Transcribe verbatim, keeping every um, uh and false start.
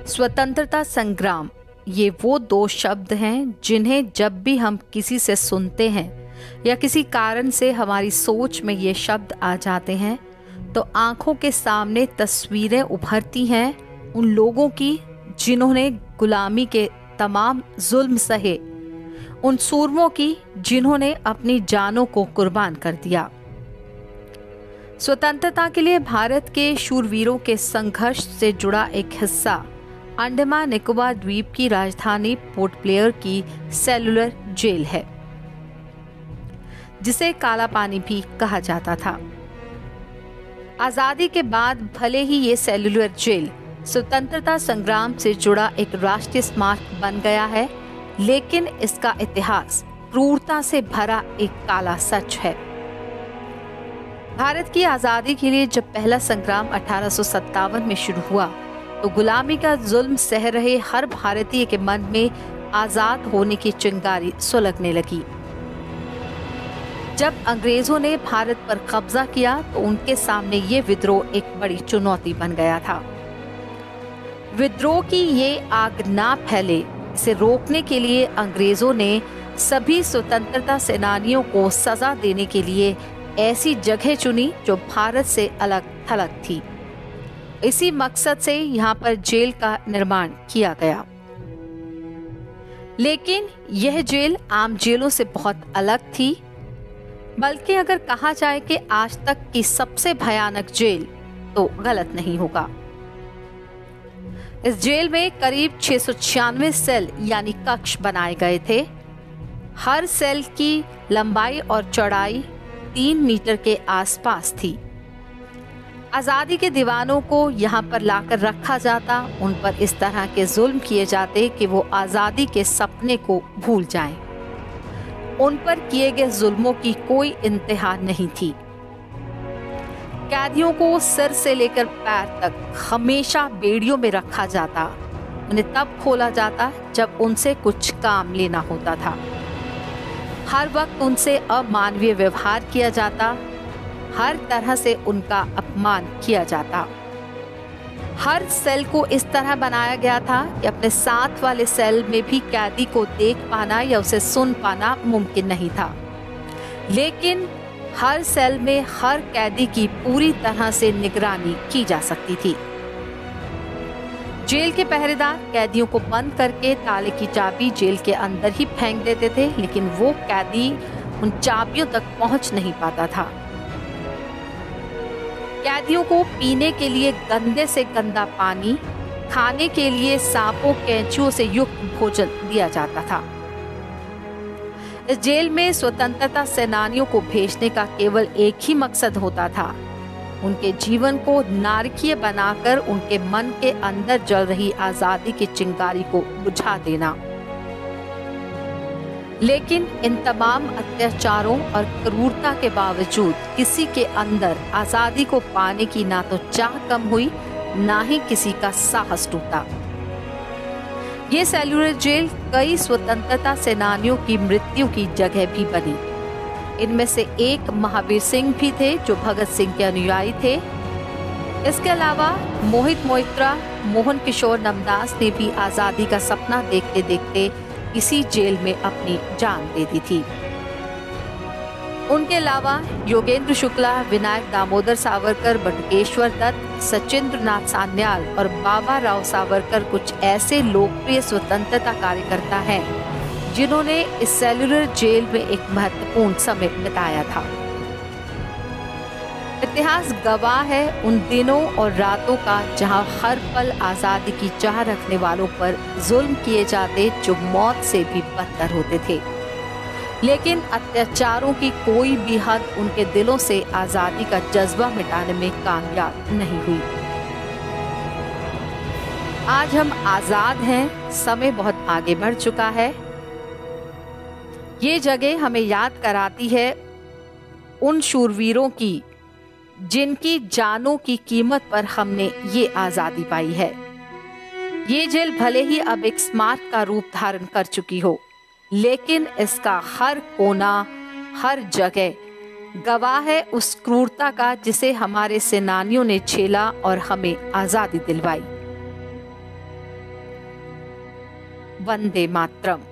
स्वतंत्रता संग्राम, ये वो दो शब्द हैं जिन्हें जब भी हम किसी से सुनते हैं या किसी कारण से हमारी सोच में ये शब्द आ जाते हैं तो आंखों के सामने तस्वीरें उभरती हैं उन लोगों की जिन्होंने गुलामी के तमाम जुल्म सहे, उन सूरमों की जिन्होंने अपनी जानों को कुर्बान कर दिया। स्वतंत्रता के लिए भारत के शूरवीरों के संघर्ष से जुड़ा एक हिस्सा अंडमान निकोबार द्वीप की राजधानी पोर्ट ब्लेयर की सेलुलर जेल है, जिसे काला पानी भी कहा जाता था। आजादी के बाद भले ही ये सेलुलर जेल स्वतंत्रता संग्राम से जुड़ा एक राष्ट्रीय स्मारक बन गया है, लेकिन इसका इतिहास क्रूरता से भरा एक काला सच है। भारत की आजादी के लिए जब पहला संग्राम अठारह सौ सत्तावन में शुरू हुआ तो गुलामी का जुल्म सह रहे हर भारतीय के मन में आजाद होने की चिंगारी सुलगने लगी। जब अंग्रेजों ने भारत पर कब्जा किया तो उनके सामने ये विद्रोह एक बड़ी चुनौती बन गया था। विद्रोह की ये आग ना फैले, इसे रोकने के लिए अंग्रेजों ने सभी स्वतंत्रता सेनानियों को सजा देने के लिए ऐसी जगह चुनी जो भारत से अलग थलग थी। इसी मकसद से यहाँ पर जेल का निर्माण किया गया। लेकिन यह जेल आम जेलों से बहुत अलग थी, बल्कि अगर कहा जाए कि आज तक की सबसे भयानक जेल तो गलत नहीं होगा। इस जेल में करीब छह सौ छियानवे सेल यानी कक्ष बनाए गए थे। हर सेल की लंबाई और चौड़ाई तीन मीटर के आसपास थी। आजादी के दीवानों को यहाँ पर लाकर रखा जाता, उन पर इस तरह के जुल्म किए जाते कि वो आजादी के सपने को भूल जाएं। उन पर किए गए जुल्मों की कोई इंतहा नहीं थी। कैदियों को सिर से लेकर पैर तक हमेशा बेड़ियों में रखा जाता। उन्हें तब खोला जाता जब उनसे कुछ काम लेना होता था। हर वक्त उनसे अमानवीय व्यवहार किया जाता, हर तरह से उनका अपमान किया जाता। हर सेल को इस तरह बनाया गया था कि अपने साथ वाले सेल में भी कैदी को देख पाना या उसे सुन पाना मुमकिन नहीं था। लेकिन हर सेल में हर कैदी की पूरी तरह से निगरानी की जा सकती थी। जेल के पहरेदार कैदियों को बंद करके ताले की चाबी जेल के अंदर ही फेंक देते थे, लेकिन वो कैदी उन चाबियों तक पहुंच नहीं पाता था। कैदियों को पीने के लिए गंदे से गंदा पानी, खाने के लिए सांपों कैंचुओं से युक्त भोजन दिया जाता था। इस जेल में स्वतंत्रता सेनानियों को भेजने का केवल एक ही मकसद होता था, उनके जीवन को नारकीय बनाकर उनके मन के अंदर जल रही आजादी की चिंगारी को बुझा देना। लेकिन इन तमाम अत्याचारों और क्रूरता के बावजूद किसी के अंदर आजादी को पाने की ना तो चाह कम हुई, ना ही किसी का साहस टूटा। ये सेलुलर जेल कई स्वतंत्रता सेनानियों की मृत्यु की जगह भी बनी। इनमें से एक महावीर सिंह भी थे जो भगत सिंह के अनुयायी थे। इसके अलावा मोहित मोइत्रा, मोहन किशोर नमदास ने भी आजादी का सपना देखते देखते इसी जेल में अपनी जान दे दी थी। उनके अलावा योगेंद्र शुक्ला, विनायक दामोदर सावरकर, बटुकेश्वर दत्त, सचिंद्र नाथ सान्याल और बाबा राव सावरकर कुछ ऐसे लोकप्रिय स्वतंत्रता कार्यकर्ता हैं जिन्होंने इस सेलुलर जेल में एक महत्वपूर्ण समय बिताया था। इतिहास गवाह है उन दिनों और रातों का जहां हर पल आजादी की चाह रखने वालों पर जुल्म किए जाते जो मौत से भी बदतर होते थे। लेकिन अत्याचारों की कोई भी हद उनके दिलों से आजादी का जज्बा मिटाने में कामयाब नहीं हुई। आज हम आजाद हैं, समय बहुत आगे बढ़ चुका है। ये जगह हमें याद कराती है उन शूरवीरों की जिनकी जानों की कीमत पर हमने ये आजादी पाई है। ये जेल भले ही अब एक स्मारक का रूप धारण कर चुकी हो, लेकिन इसका हर कोना, हर जगह गवाह है उस क्रूरता का जिसे हमारे सेनानियों ने झेला और हमें आजादी दिलवाई। वंदे मातरम।